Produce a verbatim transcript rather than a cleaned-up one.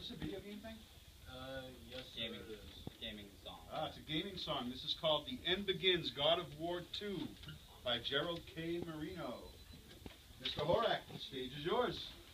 this a video game thing? Uh, yes, Gaming, it is. gaming song. Ah, it's a gaming song. This is called The End Begins, God of War two by Gerald K. Marino. Mister Horak, the stage is yours.